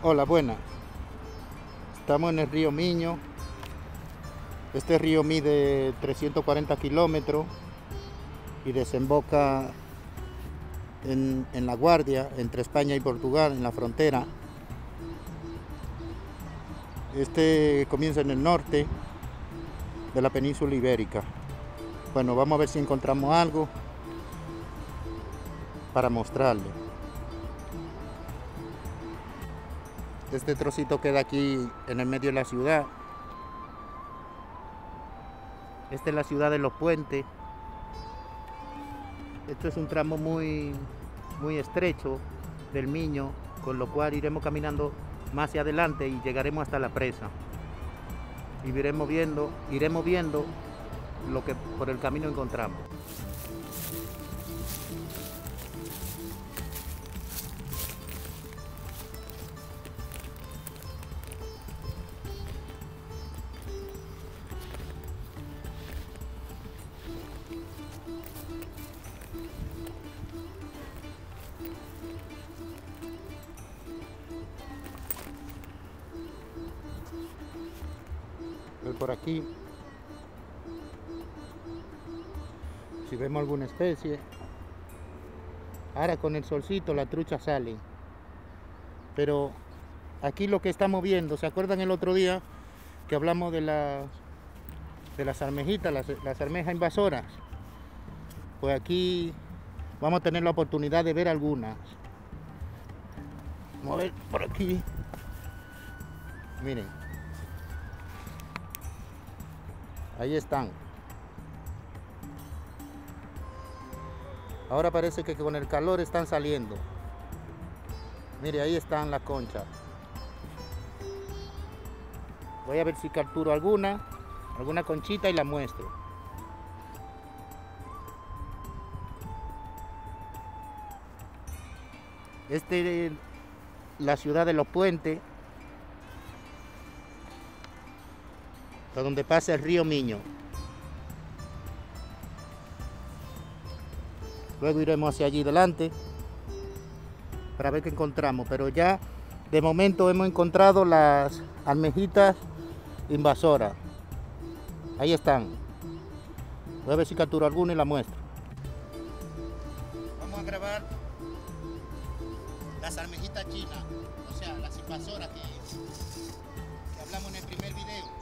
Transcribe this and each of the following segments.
Hola, buenas. Estamos en el río Miño. Este río mide 340 kilómetros y desemboca en La Guardia, entre España y Portugal, en la frontera. Este comienza en el norte de la península ibérica. Bueno, vamos a ver si encontramos algo para mostrarle. Este trocito queda aquí en el medio de la ciudad. Esta es la ciudad de Los Puentes. Esto es un tramo muy estrecho del Miño, con lo cual iremos caminando más hacia adelante y llegaremos hasta la presa. Y iremos viendo lo que por el camino encontramos. Ver por aquí si vemos alguna especie. Ahora con el solcito la trucha sale, pero aquí lo que estamos viendo, ¿se acuerdan el otro día que hablamos de las almejitas, las almejas invasoras? Pues aquí vamos a tener la oportunidad de ver algunas. Vamos a ver por aquí. Miren, ahí están. Ahora parece que con el calor están saliendo. Mire, ahí están las conchas. Voy a ver si capturo alguna conchita y la muestro. Este es la ciudad de Los Puentes, por donde pasa el río Miño. Luego iremos hacia allí delante para ver qué encontramos, pero ya de momento hemos encontrado las almejitas invasoras. Ahí están. Voy a ver si capturo alguna y la muestro. Vamos a grabar las almejitas chinas, o sea, las invasoras que hablamos en el primer video.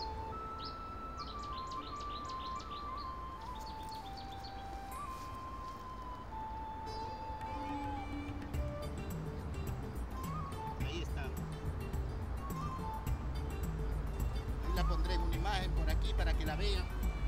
Ahí están. Ahí la pondré en una imagen por aquí para que la vean.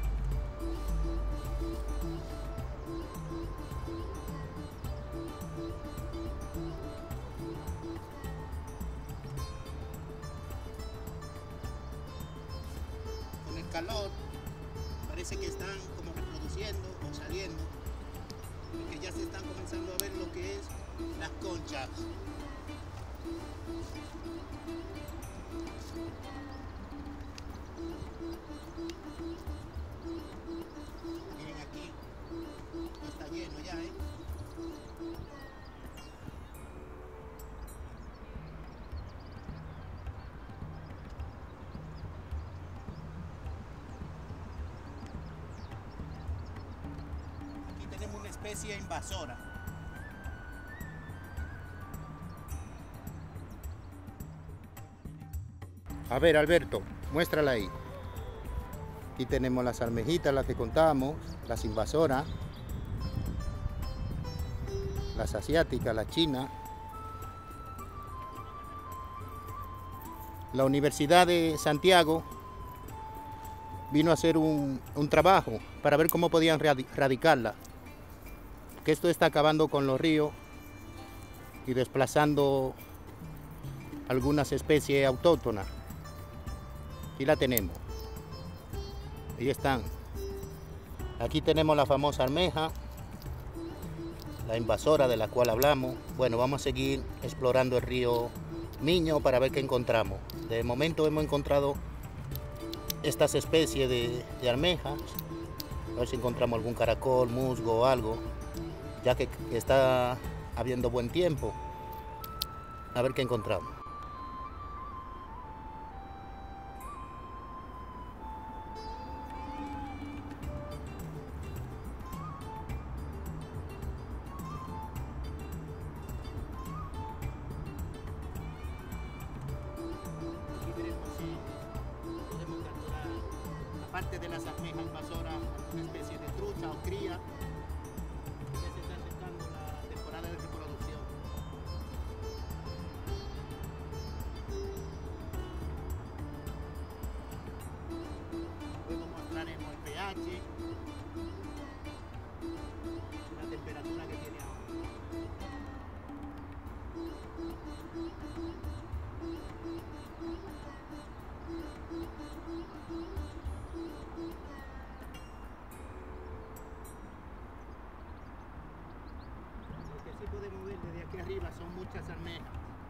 Con el calor parece que están como reproduciendo o saliendo, porque ya se están comenzando a ver lo que es las conchas. Miren aquí, ya está lleno ya, Aquí tenemos una especie invasora. A ver, Alberto, muéstrala ahí. Aquí tenemos las almejitas, las que contamos, las invasoras, las asiáticas, las chinas. La Universidad de Santiago vino a hacer un trabajo para ver cómo podían erradicarla, que esto está acabando con los ríos y desplazando algunas especies autóctonas. Aquí la tenemos. Ahí están. Aquí tenemos la famosa almeja, la invasora de la cual hablamos. Bueno, vamos a seguir explorando el río Miño para ver qué encontramos. De momento hemos encontrado estas especies de almejas. A ver si encontramos algún caracol, musgo o algo, ya que está habiendo buen tiempo. A ver qué encontramos. parte de las almejas invasoras, una especie de trucha o cría. Ya se está acercando la temporada de reproducción. Luego mostraremos el pH, la temperatura que tiene ahora. Lo que sí podemos ver desde aquí arriba son muchas almejas.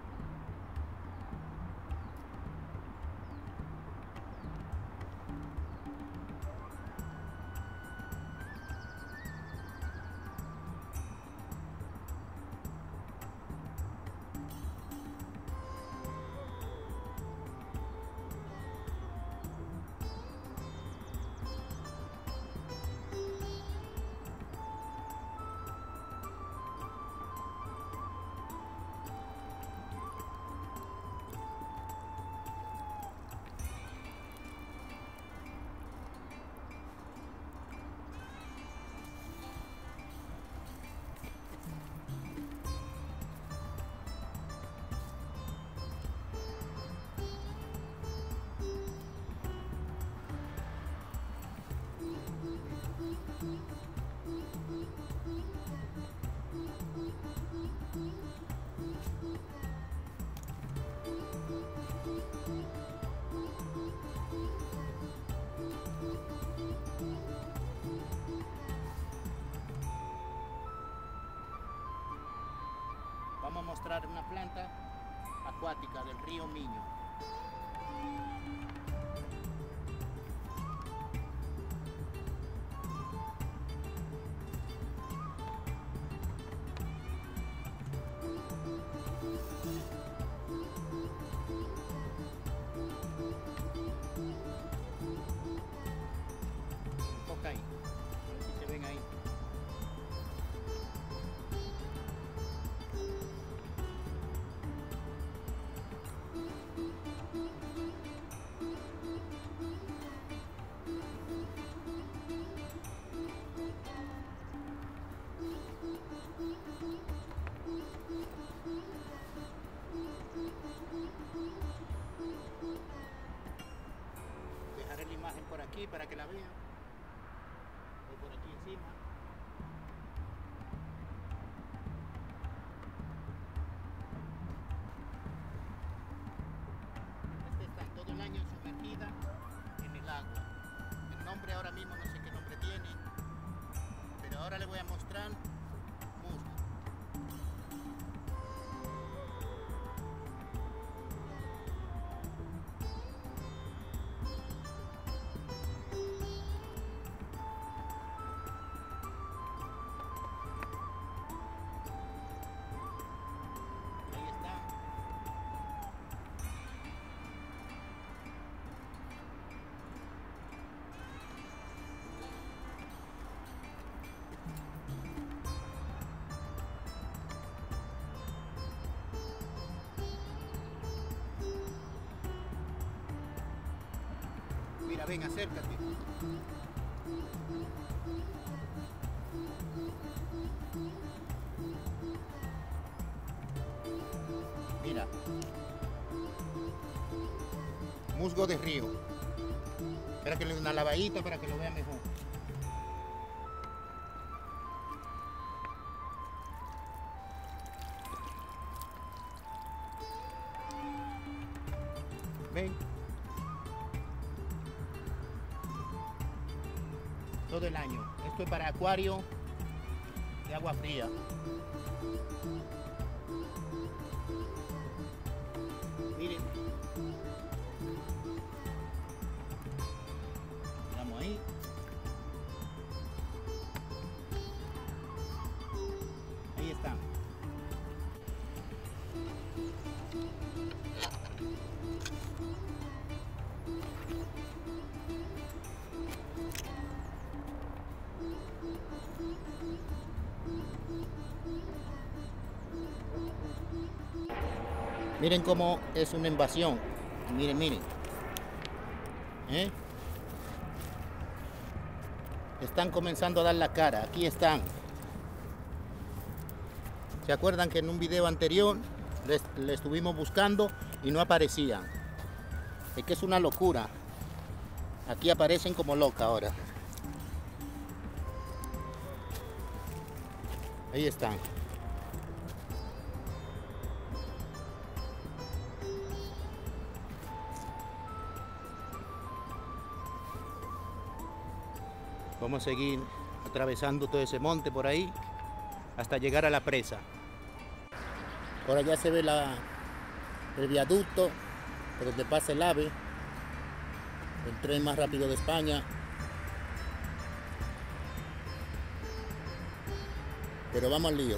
Vamos a mostrar una planta acuática del río Miño. Enfoca ahí, a ver si se ven ahí. Dejaré la imagen por aquí para que la vean, o por aquí encima. Esta está todo el año sumergida en el agua. El nombre ahora mismo no sé qué nombre tiene, pero ahora le voy a mostrar musgo. Mira, ven, acércate. Mira. Musgo de río. Espera que le dé una lavadita para que lo vea mejor. Ven. Todo el año. Esto es para acuario de agua fría. Miren. Miramos ahí. Ahí está. Miren cómo es una invasión. Miren, miren. están comenzando a dar la cara. Aquí están. ¿Se acuerdan que en un video anterior le estuvimos buscando y no aparecían? Es que es una locura. Aquí aparecen como locas ahora. Ahí están. Vamos a seguir atravesando todo ese monte por ahí hasta llegar a la presa. Por allá se ve el viaducto por donde pasa el AVE, el tren más rápido de España. Pero vamos al lío.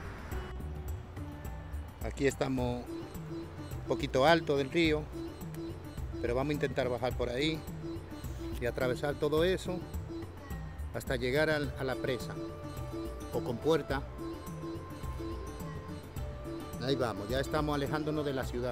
Aquí estamos un poquito alto del río, pero vamos a intentar bajar por ahí y atravesar todo eso hasta llegar a la presa o compuerta. Ahí vamos, ya estamos alejándonos de la ciudad.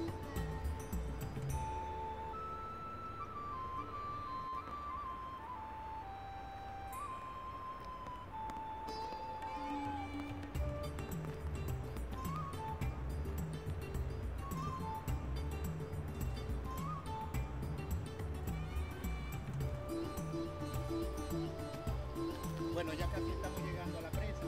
Bueno, ya casi estamos llegando a la presa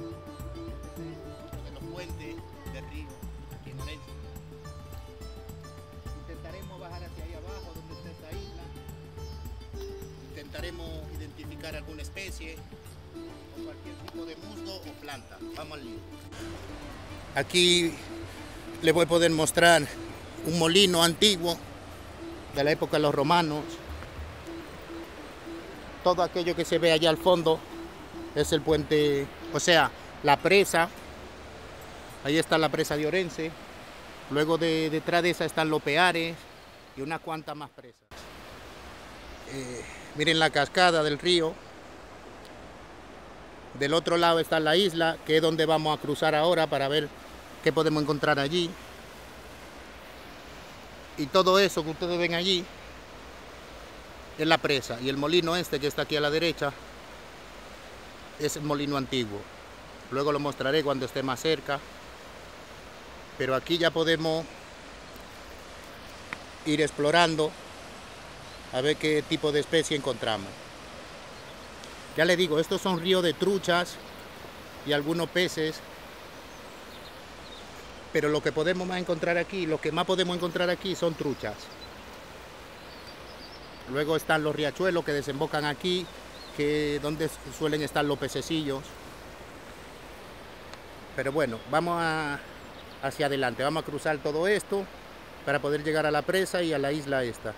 de los puentes del río aquí en Orense. Intentaremos bajar hacia ahí abajo donde está esta isla. Intentaremos identificar alguna especie o cualquier tipo de musgo o planta. Vamos al lío. Aquí les voy a poder mostrar un molino antiguo de la época de los romanos. Todo aquello que se ve allá al fondo es el puente, o sea, la presa. Ahí está la presa de Orense. Luego detrás de esa están los Peares y unas cuantas más presas. Miren la cascada del río. Del otro lado está la isla, que es donde vamos a cruzar ahora para ver qué podemos encontrar allí. Y todo eso que ustedes ven allí es la presa. Y el molino este que está aquí a la derecha es el molino antiguo. Luego lo mostraré cuando esté más cerca. Pero aquí ya podemos ir explorando a ver qué tipo de especie encontramos. Ya les digo, estos son ríos de truchas y algunos peces. Pero lo que podemos más encontrar aquí, lo que más podemos encontrar aquí son truchas. Luego están los riachuelos que desembocan aquí, que donde suelen estar los pececillos. Pero bueno, vamos hacia adelante, vamos a cruzar todo esto para poder llegar a la presa y a la isla esta.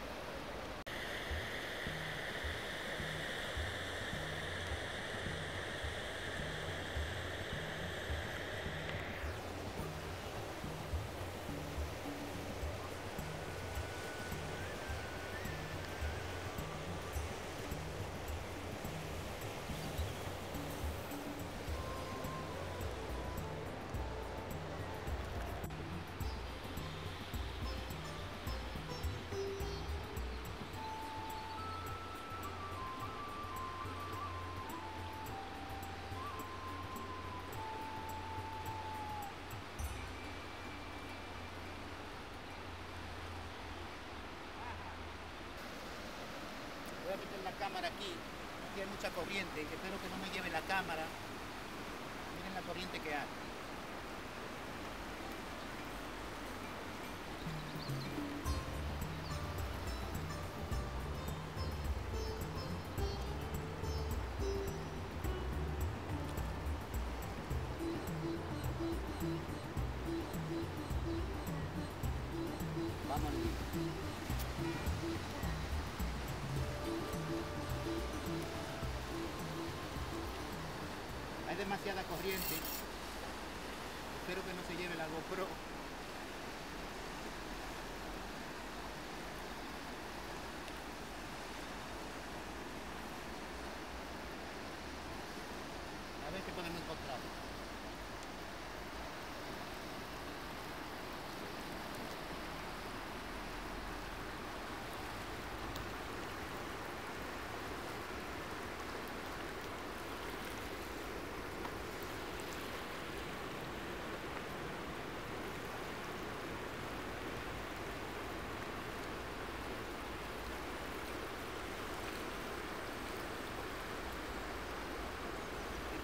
Voy a meter la cámara aquí. Aquí hay mucha corriente. Espero que no me lleve la cámara. Miren la corriente que hay. Vamos al lío. Hay demasiada corriente. Espero que no se lleve la GoPro. A ver qué podemos encontrar.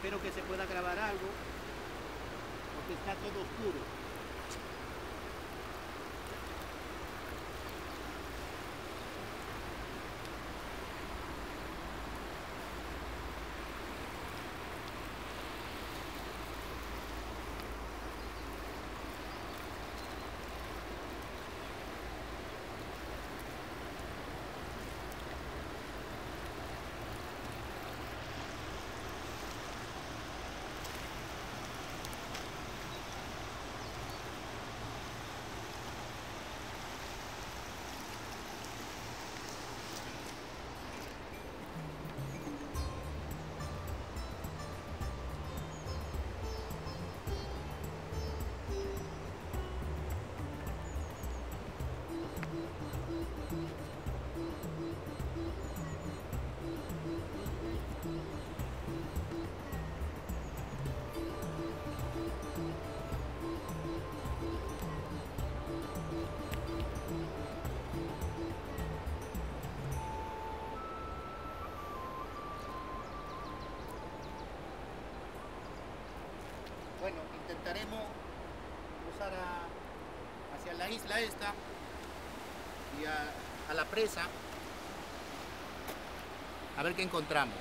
Espero que se pueda grabar algo, porque está todo oscuro. Bueno, intentaremos cruzar hacia la isla esta y a la presa, a ver qué encontramos.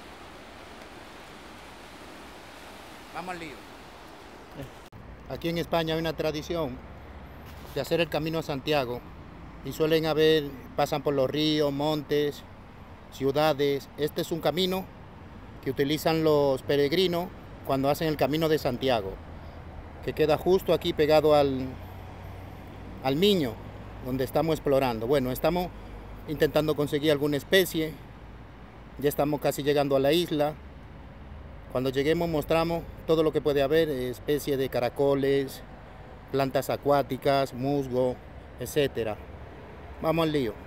Vamos al lío. Aquí en España hay una tradición de hacer el Camino a Santiago y pasan por los ríos, montes, ciudades. Este es un camino que utilizan los peregrinos cuando hacen el Camino de Santiago, que queda justo aquí pegado al Miño, donde estamos explorando. Bueno, estamos intentando conseguir alguna especie, ya estamos casi llegando a la isla. Cuando lleguemos mostramos todo lo que puede haber, especies de caracoles, plantas acuáticas, musgo, etcétera. Vamos al lío.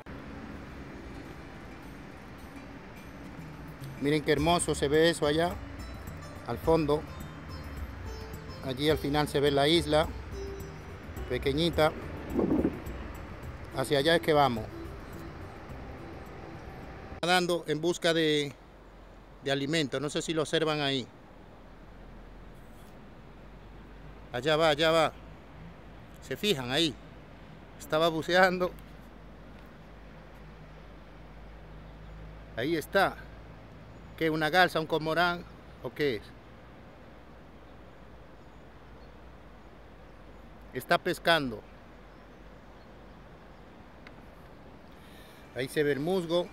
Miren qué hermoso se ve eso allá, al fondo. Allí al final se ve la isla, pequeñita. Hacia allá es que vamos. Nadando en busca de alimento, no sé si lo observan ahí. Allá va, allá va. Se fijan ahí. Estaba buceando. Ahí está. ¿Qué? ¿Una garza, un cormorán o qué es? Está pescando. Ahí se ve el musgo.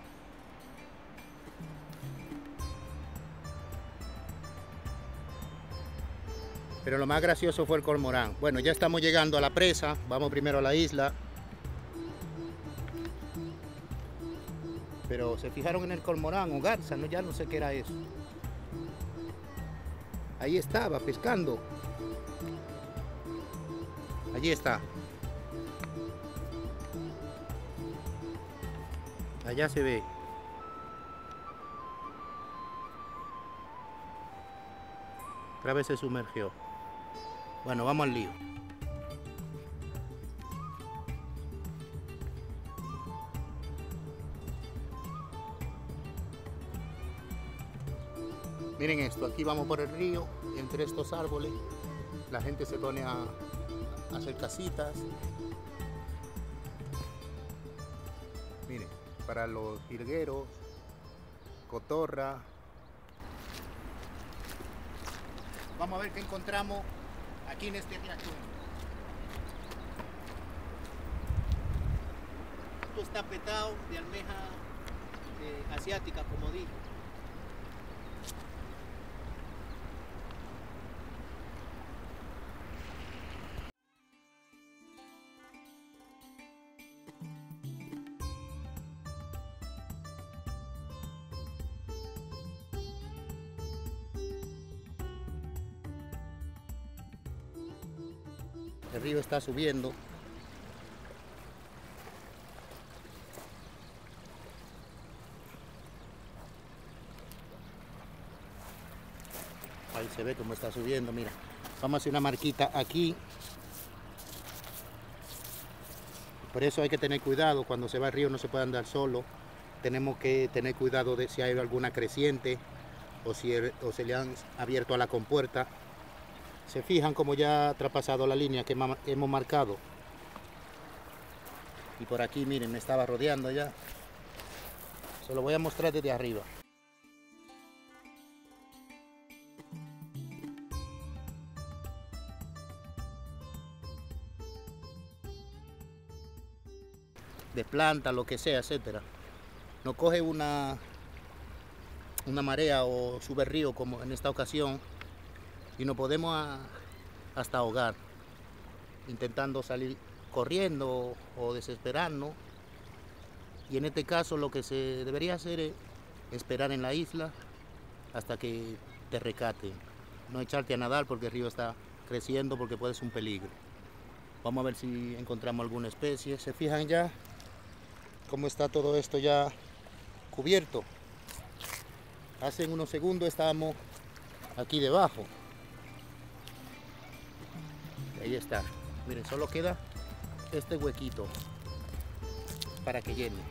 Pero lo más gracioso fue el cormorán. Bueno, ya estamos llegando a la presa. Vamos primero a la isla. Pero se fijaron en el cormorán o garza, ¿no? Ya no sé qué era eso. Ahí estaba pescando. Allí está. Allá se ve. Otra vez se sumergió. Bueno, vamos al lío. Miren esto, aquí vamos por el río, entre estos árboles, la gente se pone a hacer casitas. Miren, para los jilgueros, cotorra. Vamos a ver qué encontramos aquí en este riachón. Esto está petado de almeja asiática, como dije. El río está subiendo. Ahí se ve cómo está subiendo, mira. Vamos a hacer una marquita aquí. Por eso hay que tener cuidado, cuando se va al río no se puede andar solo. Tenemos que tener cuidado de si hay alguna creciente o o se le han abierto a la compuerta. Se fijan como ya ha traspasado la línea que hemos marcado. Y por aquí, miren, me estaba rodeando ya. Se lo voy a mostrar desde arriba. De planta, lo que sea, etcétera. No coge una marea o sube el río como en esta ocasión y nos podemos hasta ahogar intentando salir corriendo o desesperarnos. Y en este caso lo que se debería hacer es esperar en la isla hasta que te rescaten. No echarte a nadar porque el río está creciendo, porque puede ser un peligro. Vamos a ver si encontramos alguna especie. ¿Se fijan ya cómo está todo esto ya cubierto? Hace unos segundos estábamos aquí debajo. Ahí está. Miren, solo queda este huequito para que llene.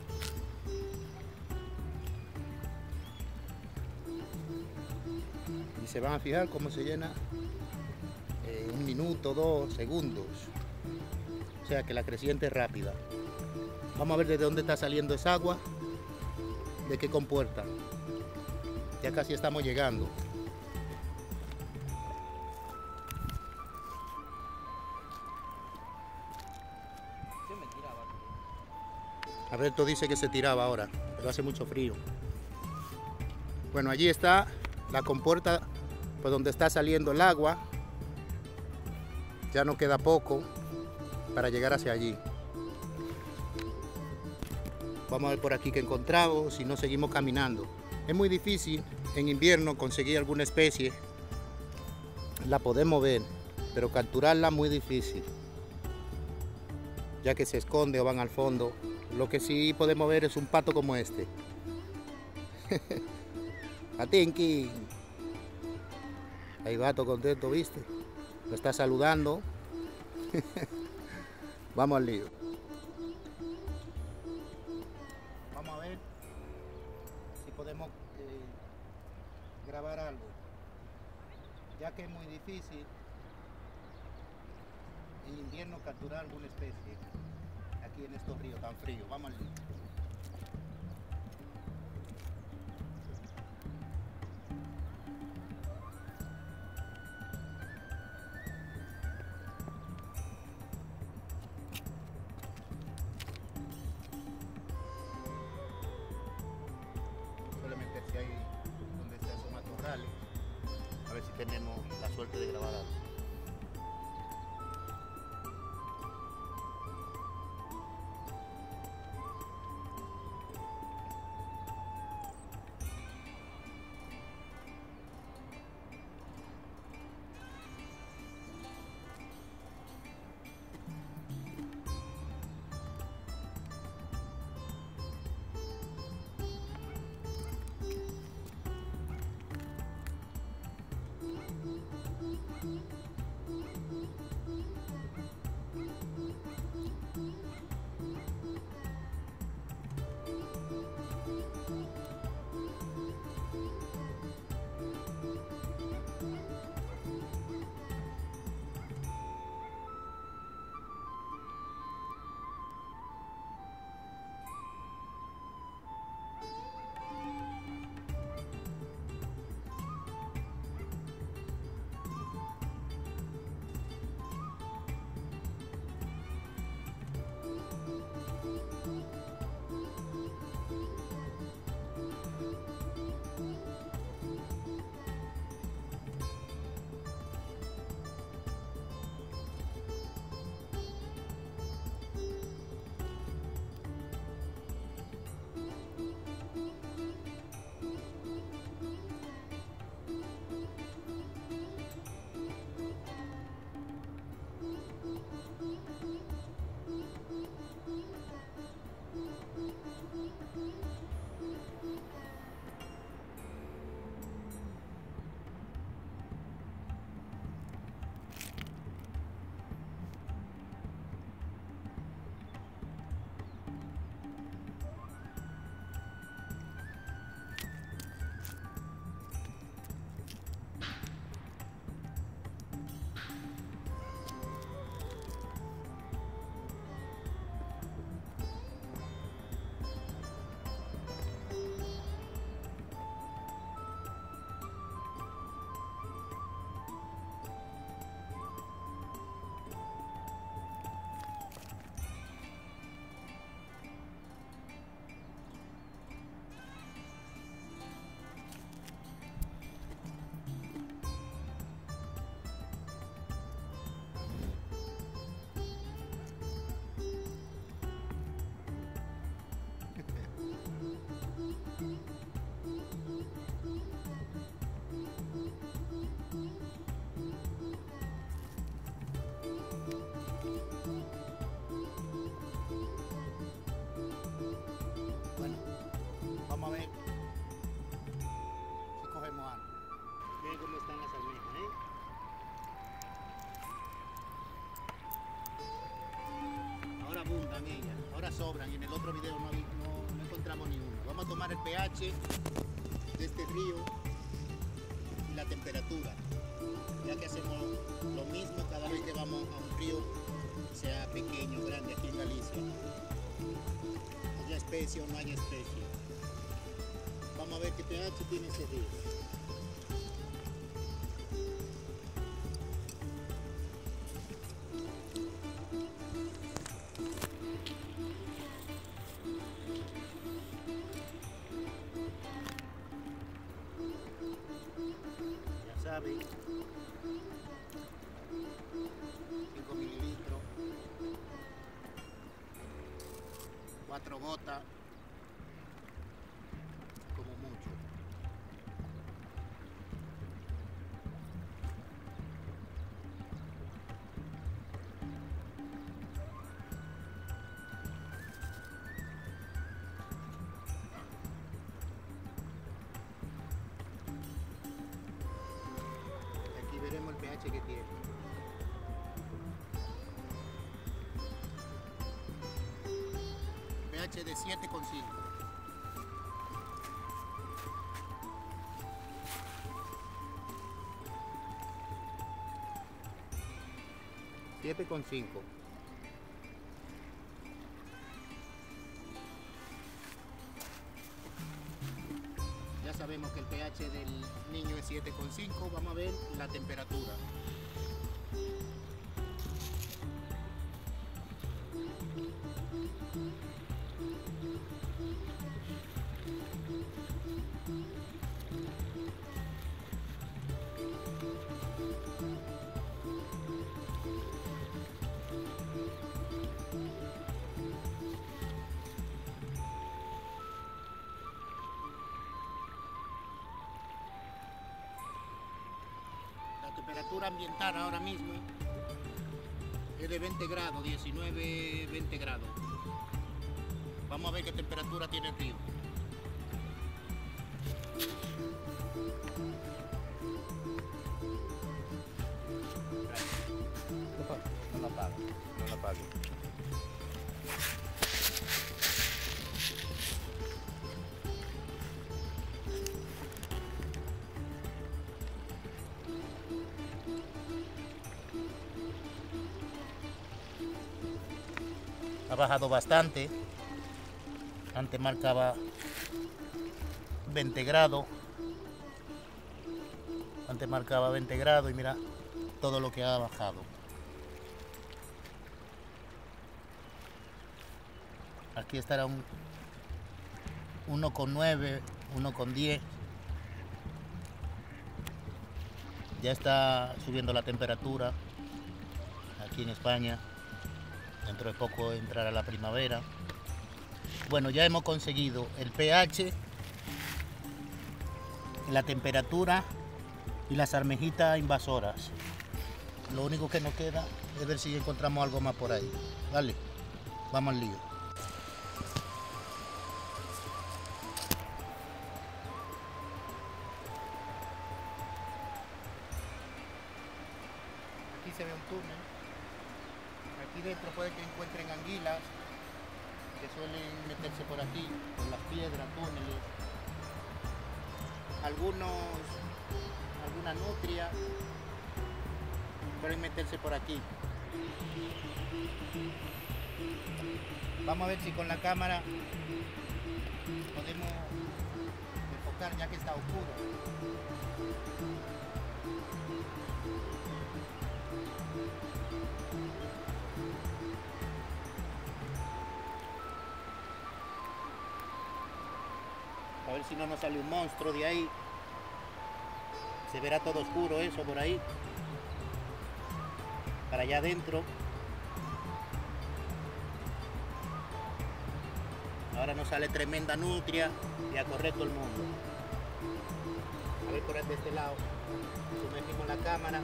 Y se van a fijar cómo se llena en 1 minuto, 2 segundos. O sea que la creciente es rápida. Vamos a ver desde dónde está saliendo esa agua, de qué compuerta. Ya casi estamos llegando. Alberto dice que se tiraba ahora, pero hace mucho frío. Bueno, allí está la compuerta por donde está saliendo el agua. Ya no queda poco para llegar hacia allí. Vamos a ver por aquí qué encontramos, si no seguimos caminando. Es muy difícil en invierno conseguir alguna especie. La podemos ver, pero capturarla es muy difícil, ya que se esconde o van al fondo. Lo que sí podemos ver es un pato como este. Atinki. Ahí va, todo contento, ¿viste? Lo está saludando. Vamos al lío. Vamos a ver si podemos grabar algo, ya que es muy difícil en invierno capturar alguna especie aquí en estos ríos tan fríos. Vamos al lío. Suele meterse ahí donde están esos matorrales, a ver si tenemos la suerte de grabar algo. ahora sobran y en el otro video no encontramos ni uno. Vamos a tomar el pH de este río y la temperatura, ya que hacemos lo mismo cada vez que vamos a un río, sea pequeño o grande aquí en Galicia. ¿Haya especie o no hay especie? Vamos a ver qué pH tiene ese río. Ya saben, 5 mililitros, 4 gotas, como mucho. Aquí veremos el pH que tiene. pH de 7,5. Ya sabemos que el pH del niño es 7,5. Vamos a ver la temperatura. La temperatura ambiental ahora mismo es de 20 grados, 19, 20 grados. Vamos a ver qué temperatura tiene el río. No lo apago, no lo apago. Ha bajado bastante. Antes marcaba 20 grados. Antes marcaba 20 grados y mira todo lo que ha bajado. Aquí estará un 1,9, 1,10. Ya está subiendo la temperatura aquí en España. Dentro de poco entrará la primavera. Bueno, ya hemos conseguido el pH, la temperatura y las armejitas invasoras. Lo único que nos queda es ver si encontramos algo más por ahí. Dale, vamos al lío. Aquí se ve un túnel. Aquí dentro puede que encuentren anguilas que suelen meterse por aquí, por las piedras, túneles. Alguna nutria pueden meterse por aquí. Vamos a ver si con la cámara podemos enfocar ya que está oscuro. A ver si no nos sale un monstruo de ahí. Se verá todo oscuro eso por ahí. Para allá adentro. Ahora nos sale tremenda nutria y a correr todo el mundo. A ver por de este lado. Sumergimos la cámara.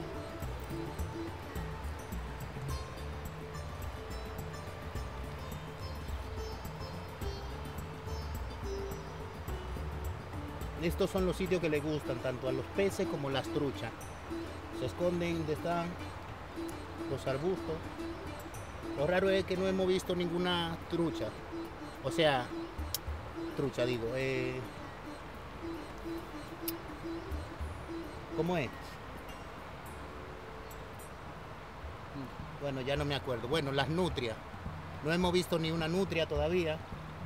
Estos son los sitios que le gustan tanto a los peces como las truchas. Se esconden donde están los arbustos Lo raro es que no hemos visto ninguna trucha. O sea, trucha digo. ¿Cómo es? Bueno, ya no me acuerdo. Bueno, las nutrias. No hemos visto ni una nutria todavía.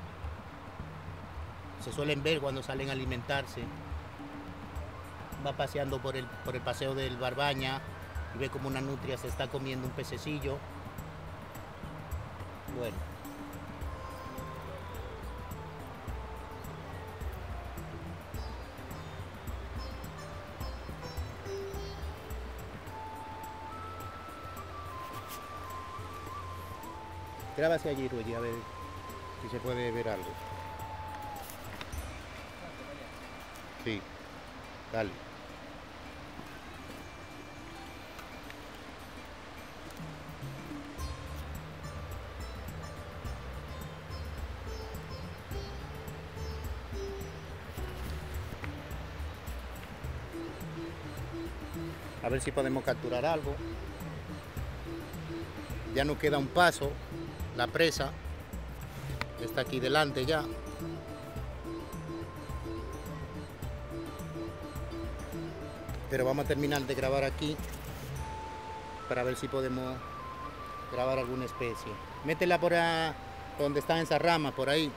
Se suelen ver cuando salen a alimentarse. Va paseando por el paseo del Barbaña y ve como una nutria se está comiendo un pececillo. Bueno. Grábase allí, Ruy, a ver si se puede ver algo. Sí, dale. A ver si podemos capturar algo. Ya nos queda un paso. La presa está aquí delante ya. Pero vamos a terminar de grabar aquí para ver si podemos grabar alguna especie. Métela por ahí, donde están esas ramas, por ahí.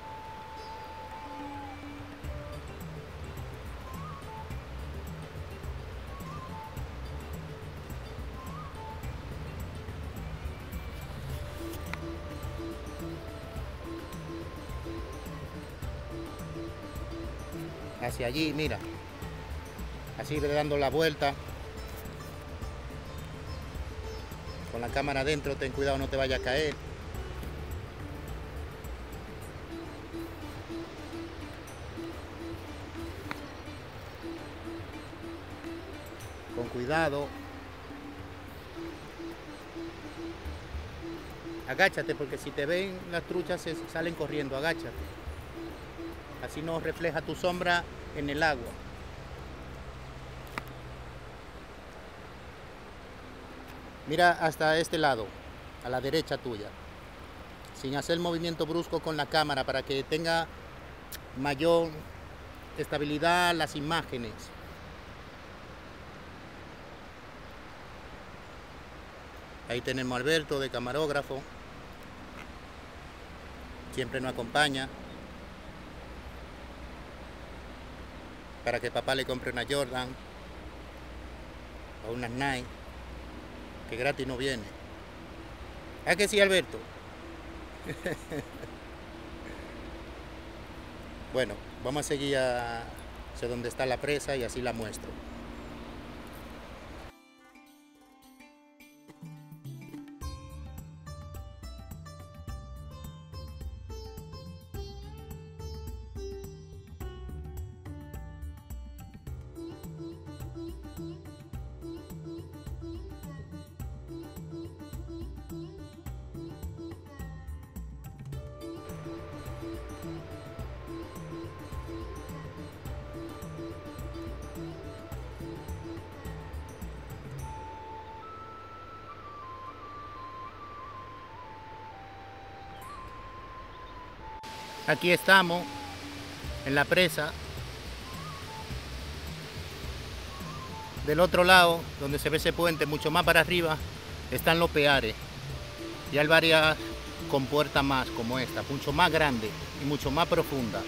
Hacia allí, mira. Así dando la vuelta. Con la cámara adentro, ten cuidado, no te vaya a caer. Con cuidado. Agáchate, porque si te ven las truchas se salen corriendo, agáchate. Así no refleja tu sombra en el agua. Mira hasta este lado, a la derecha tuya, sin hacer movimiento brusco con la cámara para que tenga mayor estabilidad las imágenes. Ahí tenemos a Alberto de camarógrafo, siempre nos acompaña para que papá le compre una Jordan o unas Nike, que gratis no viene. ¿A que sí, Alberto? Bueno, vamos a seguir hacia donde está la presa y así la muestro. Aquí estamos, en la presa. Del otro lado, donde se ve ese puente, mucho más para arriba, están los peares. Y hay varias compuertas más, como esta, mucho más grandes y mucho más profundas.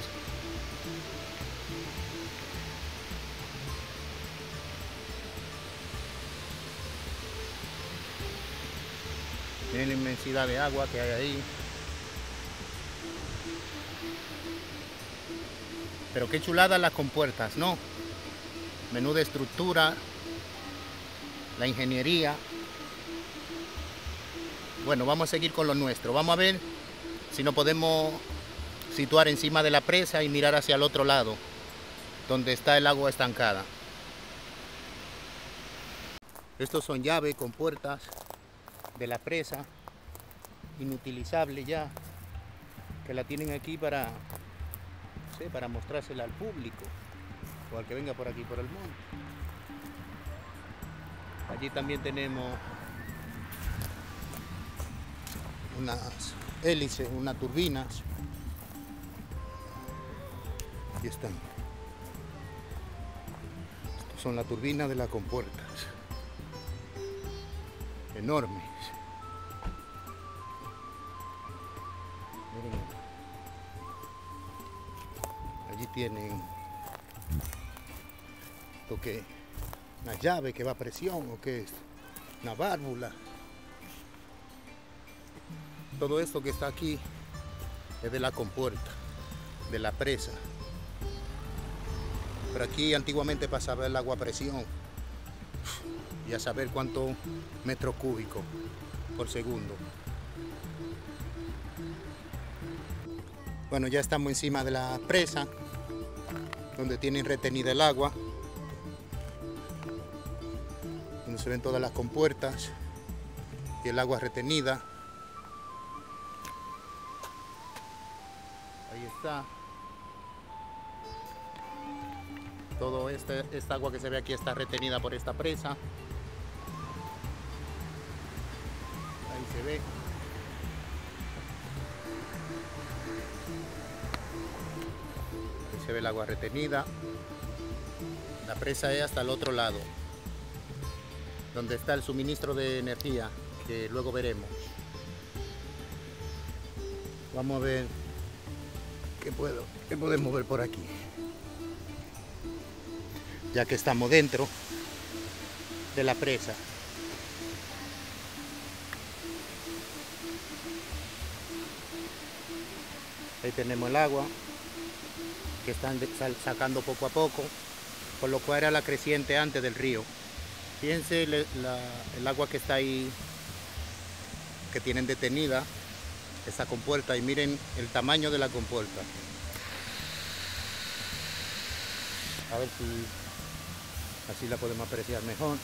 Miren la inmensidad de agua que hay ahí. Pero qué chulada las compuertas, ¿no? Menuda estructura, la ingeniería. Bueno, vamos a seguir con lo nuestro. Vamos a ver si nos podemos situar encima de la presa y mirar hacia el otro lado, donde está el agua estancada. Estos son llaves con puertas de la presa, inutilizable ya, que la tienen aquí para mostrársela al público o al que venga por aquí por el monte. Allí también tenemos unas hélices, unas turbinas. Aquí están. Estas son las turbinas de las compuertas. Enormes. Miren. Allí tienen esto que una llave que va a presión o que es una válvula. Todo esto que está aquí es de la compuerta, de la presa. Pero aquí antiguamente pasaba el agua a presión y a saber cuántos metros cúbicos por segundo. Bueno, ya estamos encima de la presa, donde tienen retenida el agua, donde se ven todas las compuertas y el agua retenida. Ahí está. Todo esta agua que se ve aquí está retenida por esta presa. Ahí se ve. Ahí se ve el agua retenida. La presa es hasta el otro lado, donde está el suministro de energía, que luego veremos. Vamos a ver qué podemos ver por aquí. Ya que estamos dentro de la presa. Ahí tenemos el agua que están sacando poco a poco, por lo cual era la creciente antes del río. Fíjense el agua que está ahí, que tienen detenida esta compuerta, y miren el tamaño de la compuerta. A ver si así la podemos apreciar mejor.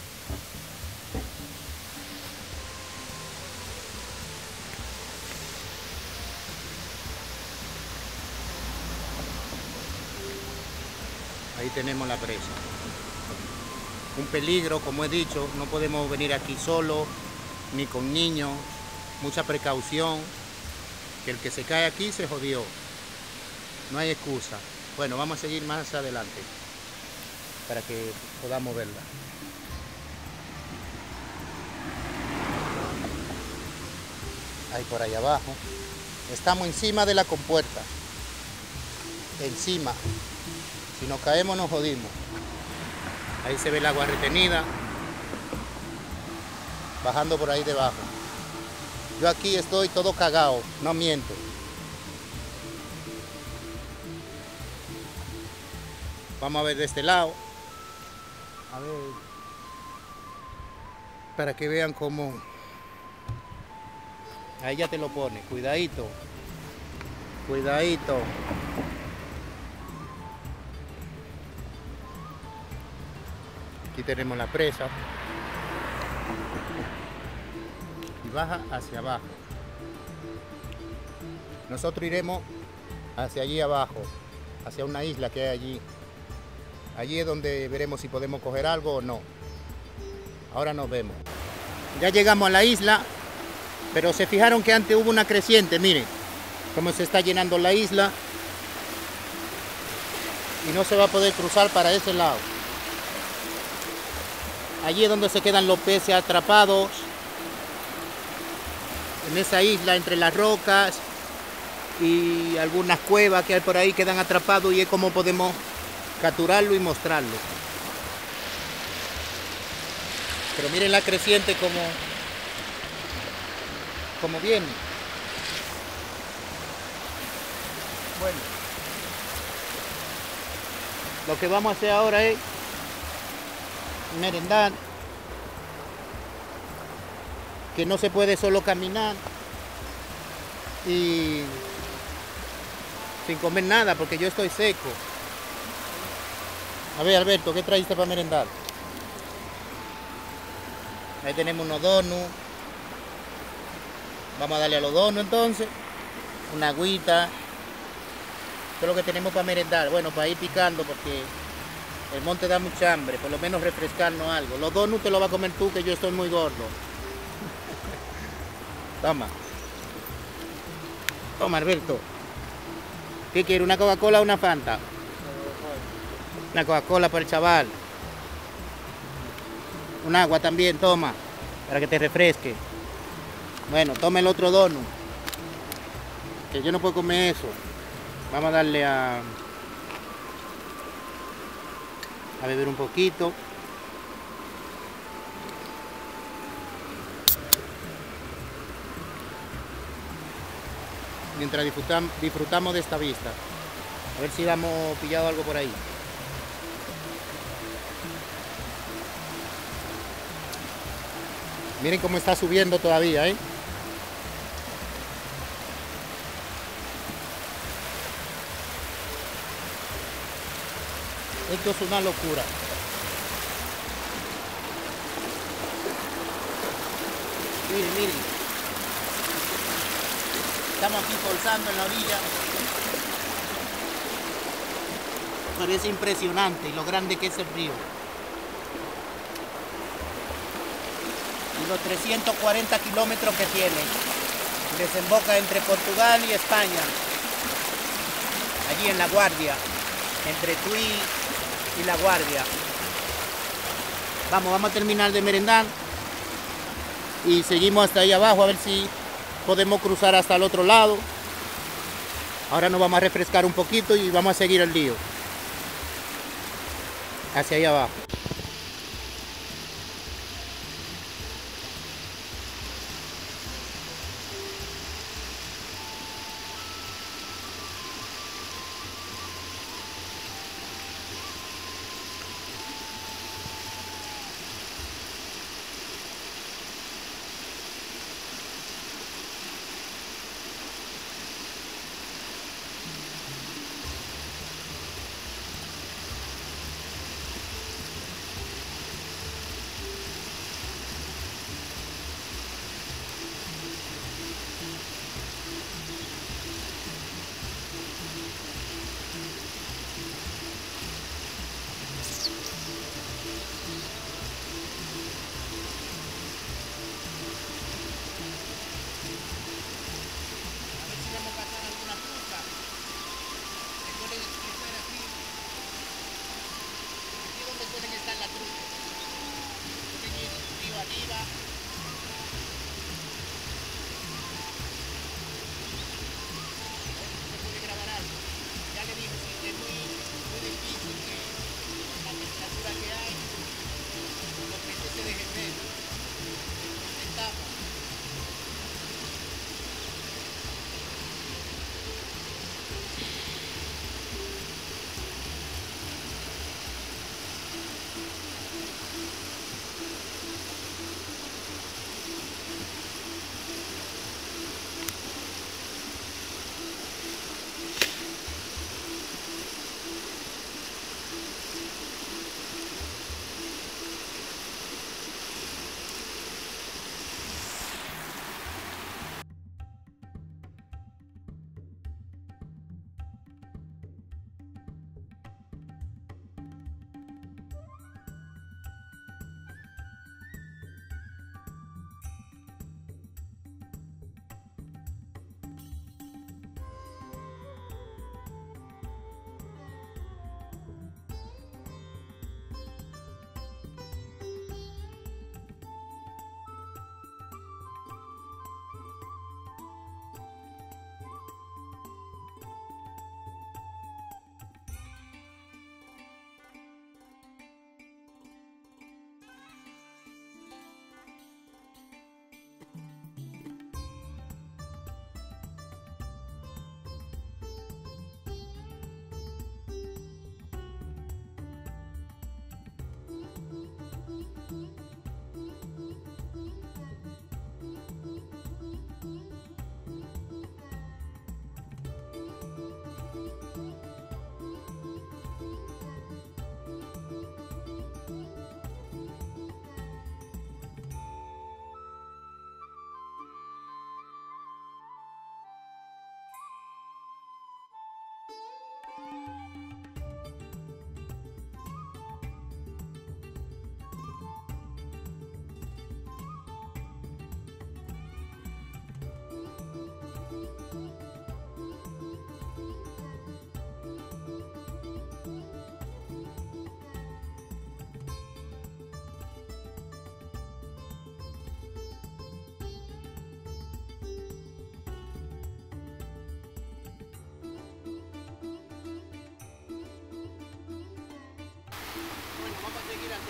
Ahí tenemos la presa. Un peligro, como he dicho, no podemos venir aquí solo, ni con niños. Mucha precaución, que el que se cae aquí se jodió. No hay excusa. Bueno, vamos a seguir más adelante para que podamos verla. Ahí por ahí abajo. Estamos encima de la compuerta. Encima. Si nos caemos nos jodimos. Ahí se ve el agua retenida, bajando por ahí debajo. Yo aquí estoy todo cagado, no miento. Vamos a ver de este lado. A ver, para que vean cómo. Ahí ya te lo pone, cuidadito. Cuidadito. Aquí tenemos la presa. Y baja hacia abajo. Nosotros iremos hacia allí abajo, hacia una isla que hay allí. Allí es donde veremos si podemos coger algo o no. Ahora nos vemos. Ya llegamos a la isla, pero se fijaron que antes hubo una creciente. Miren cómo se está llenando la isla. Y no se va a poder cruzar para ese lado. Allí es donde se quedan los peces atrapados. En esa isla, entre las rocas y algunas cuevas que hay por ahí, quedan atrapados, y es como podemos capturarlo y mostrarlo. Pero miren la creciente como viene. Bueno, lo que vamos a hacer ahora es merendar, que no se puede solo caminar y sin comer nada, porque yo estoy seco. A ver, Alberto, ¿qué trajiste para merendar? Ahí tenemos unos donuts. Vamos a darle a los donuts entonces. Una agüita. Esto es lo que tenemos para merendar. Bueno, para ir picando, porque el monte da mucha hambre. Por lo menos refrescarnos algo. Los donuts te los vas a comer tú, que yo estoy muy gordo. Toma. Toma, Alberto. ¿Qué quiere? ¿Una Coca-Cola o una Fanta? Una Coca-Cola para el chaval. Un agua también, toma, para que te refresque. Bueno, toma el otro donut, que yo no puedo comer eso. Vamos a darle a beber un poquito. Mientras disfrutamos de esta vista. A ver si hemos pillado algo por ahí. Miren cómo está subiendo todavía, ¿eh? Esto es una locura. Miren, miren. Estamos aquí forzando en la orilla. Parece impresionante lo grande que es el río. Y los 340 kilómetros que tiene. Desemboca entre Portugal y España. Allí en La Guardia. Entre Tui y La Guardia. Vamos a terminar de merendar. Y seguimos hasta ahí abajo a ver si podemos cruzar hasta el otro lado. Ahora nos vamos a refrescar un poquito y vamos a seguir el río. Hacia ahí abajo.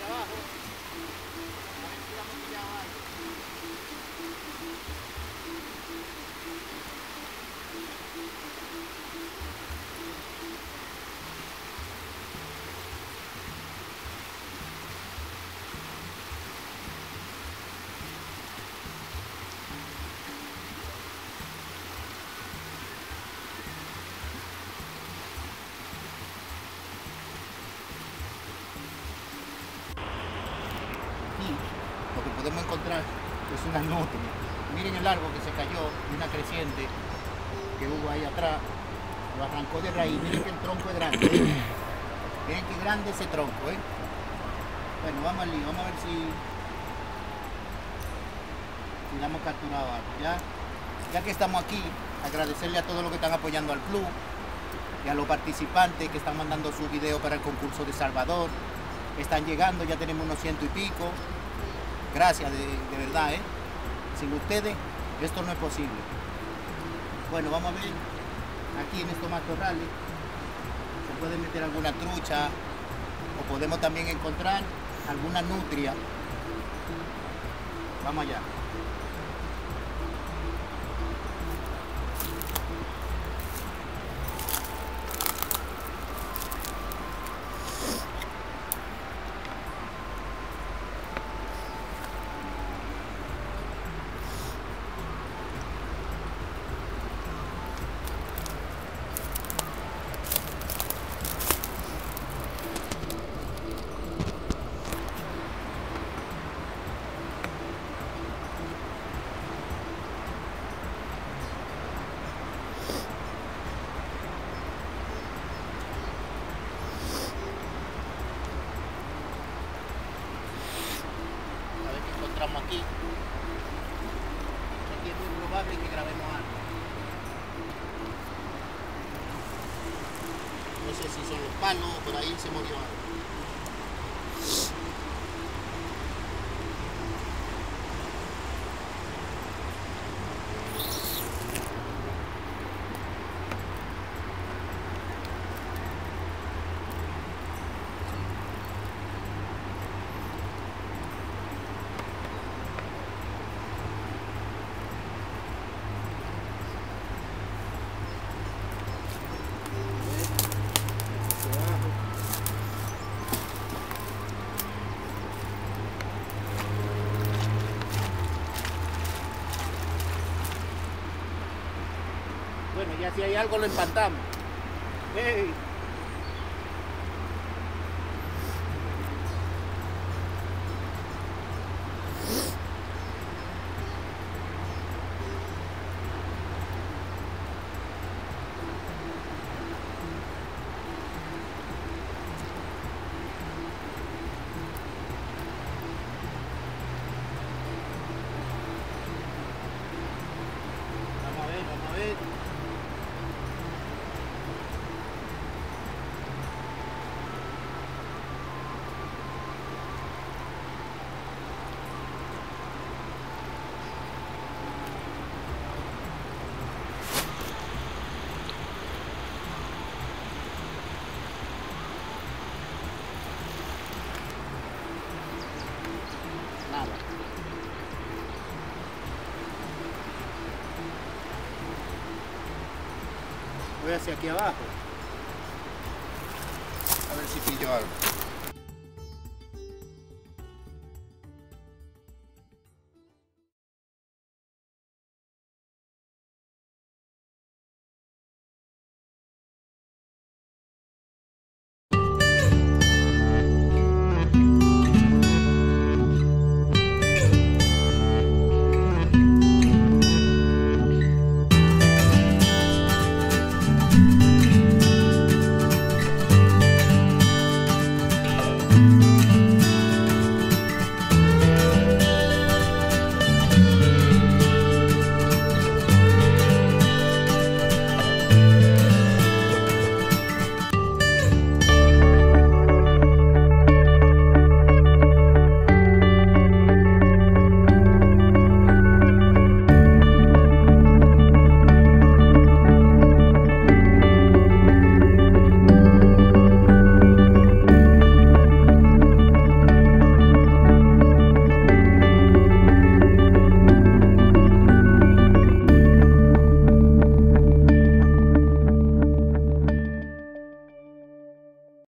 abajo. A ver si damos pillado algo. Lo que podemos encontrar es una nutria. Miren el árbol que se cayó de una creciente que hubo ahí atrás, lo arrancó de raíz. Miren que el tronco es grande, ¿eh? Miren qué grande ese tronco, ¿eh? Bueno, vamos al lío, vamos a ver si damos capturado algo. Ya que estamos aquí, agradecerle a todos los que están apoyando al club y a los participantes que están mandando sus videos para el concurso de Salvador. Están llegando, ya tenemos unos 100 y pico. Gracias, de verdad, ¿eh? Sin ustedes, esto no es posible. Bueno, vamos a ver aquí en estos matorrales. Se puede meter alguna trucha o podemos también encontrar alguna nutria. Vamos allá. Encontramos aquí. Aquí es muy probable que grabemos algo. No sé si son los palos o por ahí se movió algo. Bueno, ya si hay algo lo empantamos. ¡Hey! Vamos a ver, vamos a ver. Nada. Voy hacia aquí abajo. A ver si pillo algo.